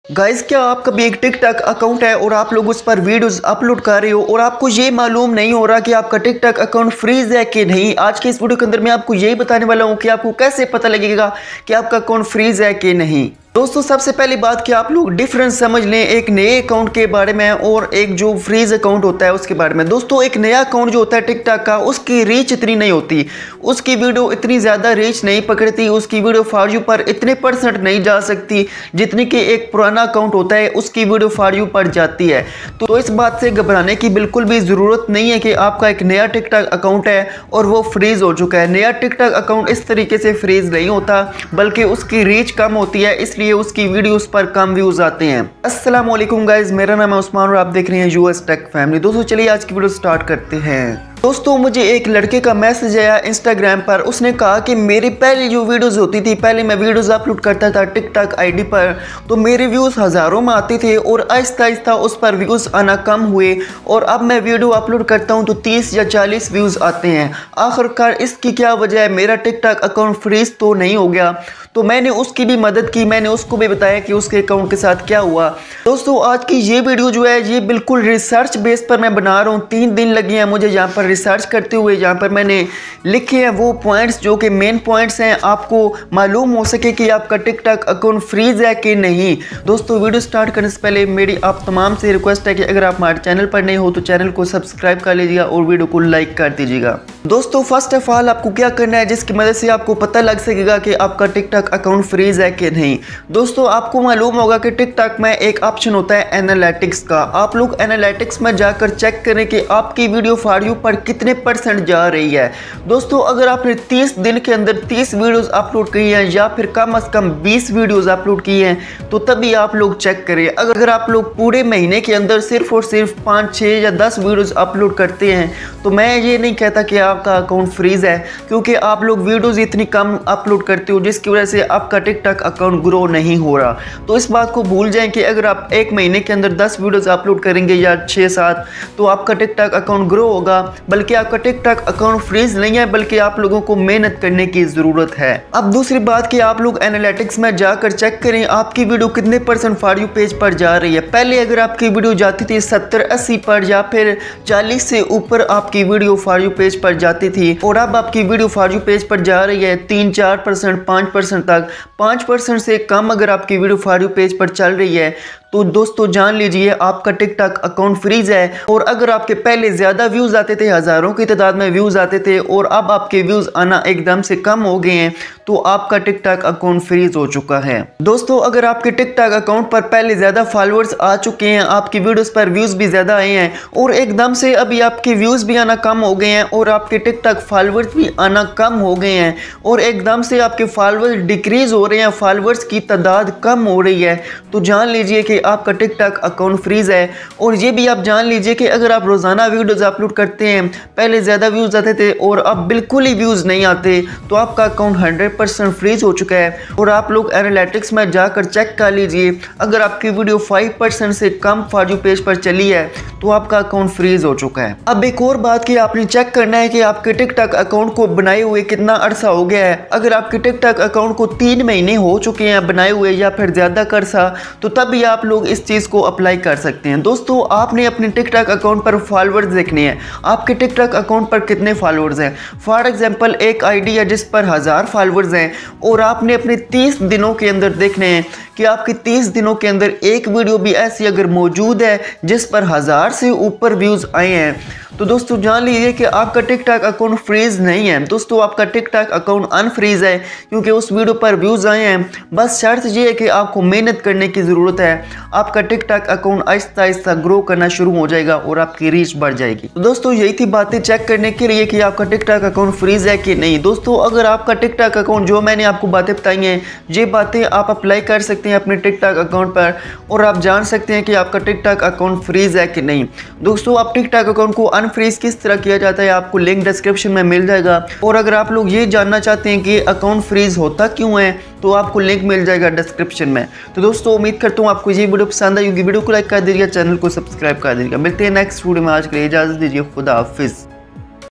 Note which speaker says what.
Speaker 1: Guys, क्या आपका भी एक टिकटॉक अकाउंट है और आप लोग उस पर वीडियोस अपलोड कर रहे हो और आपको ये मालूम नहीं हो रहा कि आपका टिकटॉक अकाउंट फ्रीज है कि नहीं। आज के इस वीडियो के अंदर मैं आपको यही बताने वाला हूं कि आपको कैसे पता लगेगा कि आपका अकाउंट फ्रीज है कि नहीं। दोस्तों, सबसे पहली बात कि आप लोग डिफरेंस समझ लें एक नए अकाउंट के बारे में और एक जो फ्रीज अकाउंट होता है उसके बारे में। दोस्तों, एक नया अकाउंट जो होता है टिकटॉक का, उसकी रीच इतनी नहीं होती, उसकी वीडियो इतनी ज़्यादा रीच नहीं पकड़ती, उसकी वीडियो फॉर यू पर इतने % नहीं जा सकती जितनी कि एक पुराना अकाउंट होता है उसकी वीडियो फॉर यू पर जाती है। तो इस बात से घबराने की बिल्कुल भी ज़रूरत नहीं है कि आपका एक नया टिकटॉक अकाउंट है और वो फ्रीज हो चुका है। नया टिकटॉक अकाउंट इस तरीके से फ्रीज नहीं होता, बल्कि उसकी रीच कम होती है, इसलिए उसकी वीडियोस पर कम व्यूज आते हैं। अस्सलाम वालेकुम गाइस, मेरा नाम है उस्मान और आप देख रहे हैं यूएस टेक फैमिली। दोस्तों, चलिए आज की वीडियो स्टार्ट करते हैं। दोस्तों, मुझे एक लड़के का मैसेज आया इंस्टाग्राम पर। उसने कहा कि मेरी पहले जो वीडियोस होती थी, पहले मैं वीडियोस अपलोड करता था टिकटॉक आईडी पर, तो मेरे व्यूज़ हज़ारों में आते थे और आहिस्ता आहिस्ता उस पर व्यूज़ आना कम हुए और अब मैं वीडियो अपलोड करता हूं तो 30 या 40 व्यूज़ आते हैं। आखिरकार इसकी क्या वजह है? मेरा टिकटॉक अकाउंट फ्रीज तो नहीं हो गया? तो मैंने उसकी भी मदद की, मैंने उसको भी बताया कि उसके अकाउंट के साथ क्या हुआ। दोस्तों, आज की ये वीडियो जो है ये बिल्कुल रिसर्च बेस पर मैं बना रहा हूँ। 3 दिन लगे हैं मुझे यहाँ पर रिसर्च करते हुए। यहाँ पर मैंने लिखे हैं वो पॉइंट्स जो कि मेन पॉइंट्स हैं, आपको मालूम हो सके कि आपका टिकटॉक अकाउंट फ्रीज है कि नहीं। दोस्तों, वीडियो स्टार्ट करने से पहले मेरी आप तमाम से रिक्वेस्ट है कि अगर आप हमारे चैनल पर नए हो तो चैनल को सब्सक्राइब कर लीजिएगा और वीडियो को लाइक कर दीजिएगा। दोस्तों, फर्स्ट ऑफ ऑल आपको क्या करना है जिसकी मदद से आपको पता लग सकेगा कि आपका टिकटॉक अकाउंट फ्रीज है कि नहीं। दोस्तों, आपको मालूम होगा कि टिकटॉक में एक ऑप्शन होता है एनालिटिक्स का। आप लोग एनालिटिक्स में जाकर चेक करें कि आपकी वीडियो फॉर यू पर कितने % जा रही है। दोस्तों, अगर आपने 30 दिन के अंदर 30 वीडियोस अपलोड की हैं या फिर कम से कम 20 वीडियोस अपलोड की हैं तो तभी आप लोग चेक करें। अगर आप लोग पूरे महीने के अंदर सिर्फ और सिर्फ 5, 6 या 10 वीडियोस अपलोड करते हैं तो मैं ये नहीं कहता कि आपका अकाउंट फ्रीज है, क्योंकि आप लोग वीडियोस इतनी कम अपलोड करते हो जिसकी वजह से आपका टिकटॉक अकाउंट ग्रो नहीं हो रहा। तो इस बात को भूल जाएं कि अगर आप एक महीने के अंदर 10 वीडियोस अपलोड करेंगे या 6-7 तो आपका टिकटॉक अकाउंट ग्रो होगा, बल्कि आपका टिकटॉक अकाउंट फ्रीज नहीं है, बल्कि आप लोगों को मेहनत करने की जरूरत है। अब दूसरी बात कि आप लोग एनालिटिक्स में जाकर चेक करें आपकी वीडियो कितने % फॉर यू पेज पर जा रही है। पहले अगर आपकी वीडियो जाती थी 70-80 पर या फिर 40 से ऊपर आपकी वीडियो फॉर यू पेज पर जाती थी और अब आपकी वीडियो फॉर यू पेज पर जा रही है 3-4%, 5% तक। 5% से कम अगर आपकी वीडियो फॉर यू पेज पर चल रही है तो दोस्तों जान लीजिए आपका टिकटॉक अकाउंट फ्रीज है। और अगर आपके पहले ज़्यादा व्यूज़ आते थे, हज़ारों की तादाद में व्यूज़ आते थे और अब आपके व्यूज़ आना एकदम से कम हो गए हैं तो आपका टिकटॉक अकाउंट फ्रीज हो चुका है। दोस्तों, अगर आपके टिकटॉक अकाउंट पर पहले ज़्यादा फॉलोअर्स आ चुके हैं, आपकी वीडियोस पर व्यूज़ भी ज़्यादा आए हैं और एकदम से अभी आपके व्यूज़ भी आना कम हो गए हैं और आपके टिकटॉक फॉलोअर्स भी आना कम हो गए हैं और एकदम से आपके फॉलोअर्स डिक्रीज़ हो रहे हैं, फॉलोअर्स की तादाद कम हो रही है, तो जान लीजिए कि आपका टिकटॉक अकाउंट फ्रीज है। और ये भी आप जान लीजिए कि अगर आप रोज़ाना वीडियोस अपलोड करते हैं, पहले ज़्यादा व्यूज़ आते थे और अब बिल्कुल ही व्यूज़ नहीं आते, तो आपका अकाउंट 100% फ्रीज हो चुका है। और आप लोग एनालिटिक्स में जाकर चेक कर लीजिए, अगर आपकी वीडियो 5% से कम फॉर यू पेज पर चली है तो आपका अकाउंट फ्रीज हो चुका है। अब एक और बात कि आपने चेक करना है कि आपके टिकटॉक अकाउंट को बनाए हुए कितना अरसा हो गया है। अगर आपके टिकटॉक अकाउंट को 3 महीने हो चुके हैं बनाए हुए या फिर ज़्यादा अरसा, तो तभी आप लोग इस चीज़ को अप्लाई कर सकते हैं। दोस्तों, आपने अपने टिकटॉक अकाउंट पर फॉलोअर्स देखने हैं, आपके टिकटॉक अकाउंट पर कितने फॉलोअर्स हैं। फॉर एग्जांपल, एक आईडी है जिस पर 1000 फॉलोअर्स हैं और आपने अपने 30 दिनों के अंदर देखने हैं कि आपके 30 दिनों के अंदर एक वीडियो भी ऐसी अगर मौजूद है जिस पर 1000 से ऊपर व्यूज़ आए हैं, तो दोस्तों जान लीजिए कि आपका टिकटॉक अकाउंट फ्रीज नहीं है। दोस्तों, आपका टिकटॉक अकाउंट अनफ्रीज है क्योंकि उस वीडियो पर व्यूज़ आए हैं। बस शर्त ये है कि आपको मेहनत करने की ज़रूरत है, आपका TikTok account Aahista Aahista grow करना शुरू हो जाएगा और आपकी रीच बढ़ जाएगी। तो दोस्तों, यही थी बातें चेक करने के लिए कि आपका टिकटॉक अकाउंट फ्रीज है कि नहीं। दोस्तों, अगर आपका टिकटॉक अकाउंट, जो मैंने आपको बातें बताई हैं, ये बातें आप अप्लाई कर सकते हैं अपने टिकटॉक अकाउंट पर और आप जान सकते हैं कि आपका टिकटॉक अकाउंट फ्रीज है कि नहीं। दोस्तों, आप टिकटॉक अकाउंट को अनफ्रीज किस तरह किया जाता है आपको लिंक डिस्क्रिप्शन में मिल जाएगा। और अगर आप लोग ये जानना चाहते हैं कि अकाउंट फ्रीज होता क्यों है तो आपको लिंक मिल जाएगा डिस्क्रिप्शन में। तो दोस्तों, उम्मीद करता हूँ आपको ये वीडियो पसंद आई होगी। वीडियो को लाइक कर दीजिएगा, चैनल को सब्सक्राइब कर दीजिएगा। मिलते हैं नेक्स्ट वीडियो में। आज के लिए इजाज़त दीजिए, खुदा हाफिज़।